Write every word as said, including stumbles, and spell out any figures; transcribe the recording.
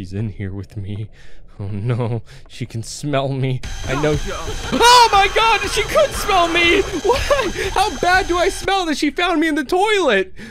She's in here with me. Oh no, she can smell me. I know. Oh my god, she could smell me! What? How bad do I smell that she found me in the toilet?